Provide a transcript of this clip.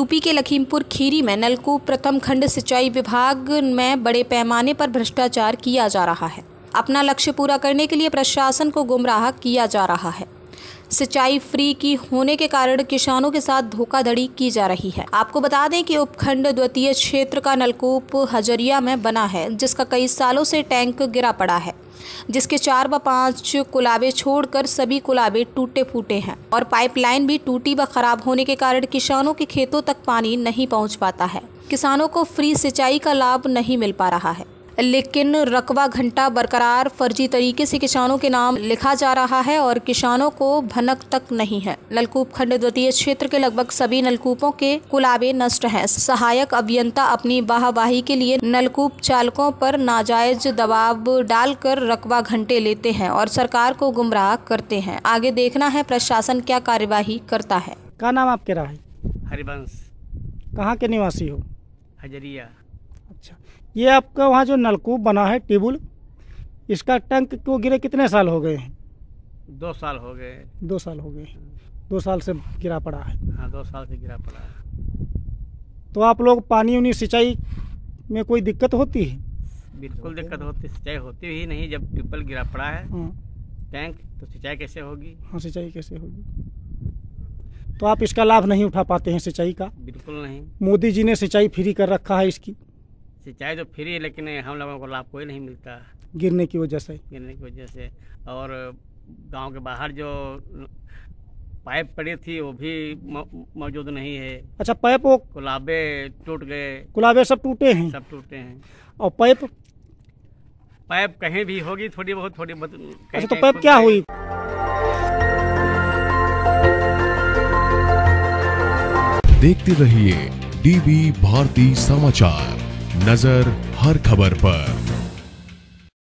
UP के लखीमपुर खीरी में नलकूप प्रथम खंड सिंचाई विभाग में बड़े पैमाने पर भ्रष्टाचार किया जा रहा है। अपना लक्ष्य पूरा करने के लिए प्रशासन को गुमराह किया जा रहा है। सिंचाई फ्री की होने के कारण किसानों के साथ धोखाधड़ी की जा रही है। आपको बता दें कि उपखंड द्वितीय क्षेत्र का नलकूप हजरिया में बना है, जिसका कई सालों से टैंक गिरा पड़ा है, जिसके 4 व 5 कुलाबे छोड़कर सभी कुलाबे टूटे फूटे हैं और पाइपलाइन भी टूटी व खराब होने के कारण किसानों के खेतों तक पानी नहीं पहुंच पाता है। किसानों को फ्री सिंचाई का लाभ नहीं मिल पा रहा है, लेकिन रकबा घंटा बरकरार फर्जी तरीके से किसानों के नाम लिखा जा रहा है और किसानों को भनक तक नहीं है। नलकूप खंड द्वितीय क्षेत्र के लगभग सभी नलकूपों के कुलाबे नष्ट हैं। सहायक अभियंता अपनी वाहवाही के लिए नलकूप चालकों पर नाजायज दबाव डालकर रकबा घंटे लेते हैं और सरकार को गुमराह करते हैं। आगे देखना है प्रशासन क्या कार्यवाही करता है। क्या नाम आपके रहा है? हरिवंश। कहाँ के निवासी हो? हजरिया। अच्छा, ये आपका वहाँ जो नलकूप बना है टेबुल, इसका टैंक को गिरे कितने साल हो गए हैं? 2 साल हो गए। 2 साल हो गए। 2 साल से गिरा पड़ा है। हाँ, 2 साल से गिरा पड़ा है। तो आप लोग पानी उनी सिंचाई में कोई दिक्कत होती है? बिल्कुल दिक्कत होती, सिंचाई होती ही नहीं। जब ट्यूबवेल गिरा पड़ा है टैंक, तो सिंचाई कैसे होगी? हाँ, सिंचाई कैसे होगी? तो आप इसका लाभ नहीं उठा पाते हैं सिंचाई का? बिल्कुल नहीं। मोदी जी ने सिंचाई फ्री कर रखा है इसकी। सिंचाई तो फ्री है, लेकिन हम लोगों को लाभ कोई नहीं मिलता गिरने की वजह से। और गांव के बाहर जो पाइप पड़ी थी वो भी मौजूद नहीं है। अच्छा, पाइप वो कुलाबे टूट गए। कुलाबे सब टूटे हैं? सब टूटे हैं। और पाइप कहीं भी होगी थोड़ी बहुत। अच्छा, तो पाइप क्या हुई? देखते रहिए डीवी भारती समाचार, नजर हर खबर पर।